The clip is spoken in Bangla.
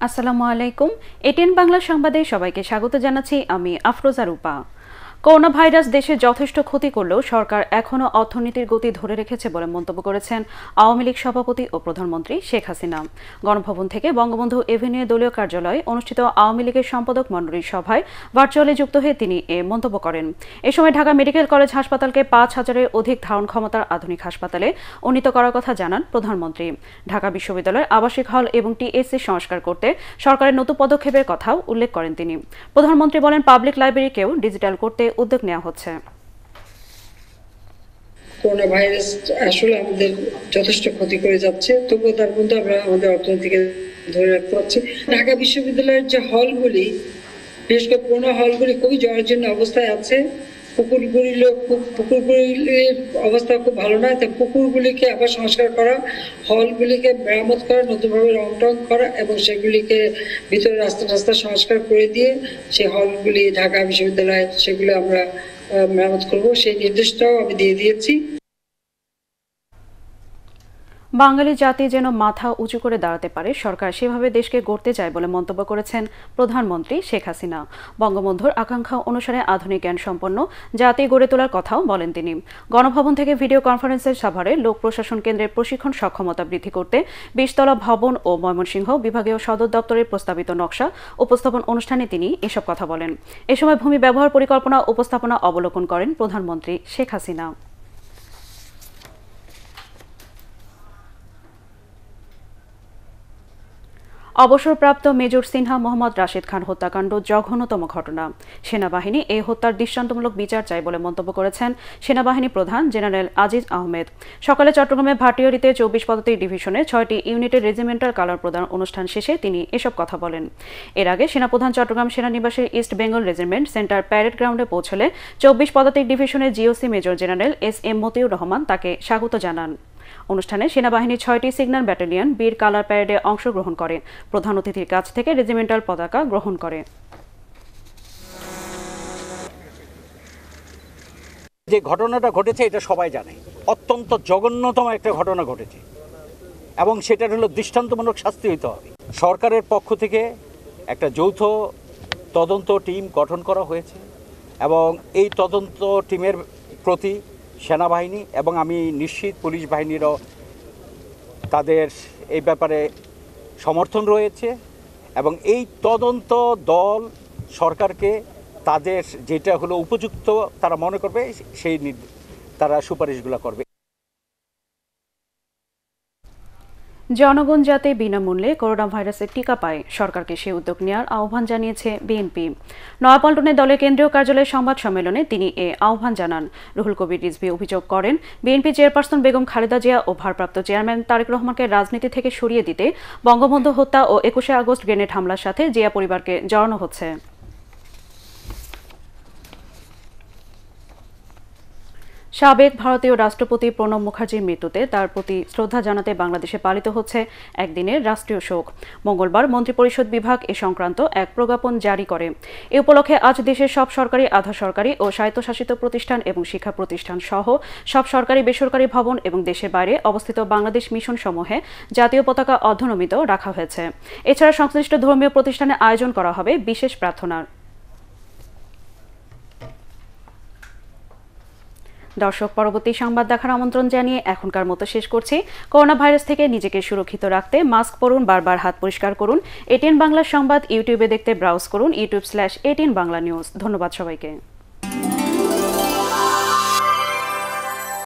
আসসালামু আলাইকুম। এটিএন বাংলা সংবাদে সবাইকে স্বাগত জানাচ্ছি আমি আফরোজা রূপা। করোনা ভাইরাস দেশে যথেষ্ট ক্ষতি করলেও সরকার এখনও অর্থনীতির গতি ধরে রেখেছে বলে মন্তব্য করেছেন আওয়ামী লীগ সভাপতি ও প্রধানমন্ত্রী শেখ হাসিনা। গণভবন থেকে বঙ্গবন্ধু এভিনিউ দলীয় কার্যালয়ে অনুষ্ঠিত আওয়ামী লীগের সম্পাদক মণ্ডলীর সভায় ভার্চুয়ালি যুক্ত হয়ে তিনি এ মন্তব্য করেন। এ সময় ঢাকা মেডিকেল কলেজ হাসপাতালকে ৫,০০০-এর অধিক ধারণ ক্ষমতার আধুনিক হাসপাতালে উন্নীত করার কথা জানান প্রধানমন্ত্রী। ঢাকা বিশ্ববিদ্যালয়ের আবাসিক হল এবং টিএসসি সংস্কার করতে সরকারের নতুন পদক্ষেপের কথাও উল্লেখ করেন তিনি। প্রধানমন্ত্রী বলেন, পাবলিক লাইব্রেরিকেও ডিজিটাল করতে উদ্যোগ নেওয়া হচ্ছে। করোনা ভাইরাস আসলে আমাদের যথেষ্ট ক্ষতি করে যাচ্ছে, তবুও তার মধ্যে আমরা আমাদের অর্থনীতিকে ধরে রাখতে পারছি। ঢাকা বিশ্ববিদ্যালয়ের যে হলগুলি, বিশেষ করে পুরোনো হলগুলি খুবই জরাজীর্ণ অবস্থায় আছে। পুকুরগুলির অবস্থা খুব ভালো নয়, তাই পুকুরগুলিকে আবার সংস্কার করা, হলগুলিকে মেরামত করা, নতুনভাবে রং টং করা এবং সেগুলিকে ভিতরে রাস্তা সংস্কার করে দিয়ে সেই হলগুলি ঢাকা বিশ্ববিদ্যালয় সেগুলো আমরা মেরামত করবো, সেই নির্দেশটাও আমি দিয়ে দিয়েছি। বাঙালি জাতি যেন মাথা উঁচু করে দাঁড়াতে পারে, সরকার সেভাবে দেশকে গড়তে চায় বলে মন্তব্য করেছেন প্রধানমন্ত্রী শেখ হাসিনা। বঙ্গবন্ধুর আকাঙ্ক্ষা অনুসারে আধুনিক জ্ঞান সম্পন্ন জাতি গড়ে তোলার কথাও বলেন তিনি। গণভবন থেকে ভিডিও কনফারেন্সের সাভারে লোক প্রশাসন কেন্দ্রের প্রশিক্ষণ সক্ষমতা বৃদ্ধি করতে ২০তলা ভবন ও ময়মনসিংহ বিভাগীয় সদর দপ্তরের প্রস্তাবিত নকশা উপস্থাপন অনুষ্ঠানে তিনি এসব কথা বলেন। এ সময় ভূমি ব্যবহার পরিকল্পনা উপস্থাপনা অবলোকন করেন প্রধানমন্ত্রী শেখ হাসিনা। অবসরপ্রাপ্ত মেজর সিনহা মোহাম্মদ রাশেদ খান হত্যাকাণ্ড জঘন্যতম ঘটনা। সেনাবাহিনী এই হত্যার দৃষ্টান্তমূলক বিচার চায় বলে মন্তব্য করেছেন সেনাবাহিনী প্রধান জেনারেল আজিজ আহমেদ। সকালে চট্টগ্রামে ভাটিয়ারিতে ২৪ পদাতিক ডিভিশনের ৬টি ইউনিটের রেজিমেন্টাল কালার প্রদান অনুষ্ঠান শেষে তিনি এসব কথা বলেন। এর আগে সেনাপ্রধান চট্টগ্রাম সেনানিবাসের East Bengal regiment centre parade গ্রাউন্ডে পৌঁছলে ২৪ পদাতিক ডিভিশনের GOC major general S M. Motiur Rahman তাকে স্বাগত জানান। অনুষ্ঠানে সেনাবাহিনীর ৬টি সিগন্যাল ব্যাটালিয়ন বীর কালার প্যারেডে অংশগ্রহণ করে প্রধান অতিথির কাছ থেকে রেজিমেন্টাল পতাকা গ্রহণ করে। যে ঘটনাটা ঘটেছে এটা সবাই জানে, অত্যন্ত জঘন্যতম একটা ঘটনা ঘটেছে এবং সেটার হলো দৃষ্টান্তমূলক শাস্তি হইতে হবে। সরকারের পক্ষ থেকে একটা যৌথ তদন্ত টিম গঠন করা হয়েছে এবং এই তদন্ত টিমের প্রতি সেনাবাহিনী এবং আমি নিশ্চিত পুলিশ বাহিনীরও তাদের এই ব্যাপারে সমর্থন রয়েছে এবং এই তদন্ত দল সরকারকে তাদের যেটা হলো উপযুক্ত তারা মনে করবে সেই তারা সুপারিশগুলো করবে। জনগণ যাতে বিনামূল্যে করোনা ভাইরাসের টিকা পায়, সরকারকে সে উদ্যোগ নেওয়ার আহ্বান জানিয়েছে বিএনপি। নয়াপল্টনে দলের কেন্দ্রীয় কার্যালয়ে সংবাদ সম্মেলনে তিনি এ আহ্বান জানান। রুহুল কবির রিজভী অভিযোগ করেন, বিএনপি চেয়ারপারসন বেগম খালেদা জিয়া ও ভারপ্রাপ্ত চেয়ারম্যান তারেক রহমানকে রাজনীতি থেকে সরিয়ে দিতে বঙ্গবন্ধু হত্যা ও ২১শে আগস্ট গ্রেনেড হামলার সাথে জিয়া পরিবারকে জড়ানো হচ্ছে। সাবেক ভারতীয় রাষ্ট্রপতি প্রণব মুখার্জির মৃত্যুতে তার প্রতি শ্রদ্ধা জানাতে বাংলাদেশে পালিত হচ্ছে একদিনের রাষ্ট্রীয় শোক। মঙ্গলবার মন্ত্রিপরিষদ বিভাগ এ সংক্রান্ত এক প্রজ্ঞাপন জারি করে। এ উপলক্ষে আজ দেশের সব সরকারি, আধা সরকারি ও স্বায়ত্তশাসিত প্রতিষ্ঠান এবং শিক্ষা প্রতিষ্ঠান সহ সব সরকারি বেসরকারি ভবন এবং দেশের বাইরে অবস্থিত বাংলাদেশ মিশন সমূহে জাতীয় পতাকা অর্ধনমিত রাখা হয়েছে। এছাড়া সংশ্লিষ্ট ধর্মীয় প্রতিষ্ঠানে আয়োজন করা হবে বিশেষ প্রার্থনার। দর্শক, পরবর্তী সংবাদ দেখার আমন্ত্রণ জানিয়ে এখনকার মতো শেষ করছি। করোনা ভাইরাস থেকে নিজেকে সুরক্ষিত রাখতে মাস্ক পরুন, বারবার হাত পরিষ্কার করুন। এটিএন বাংলা সংবাদ ইউটিউবে দেখতে ব্রাউজ করুন youtube/ATN Bangla News। ধন্যবাদ সবাইকে।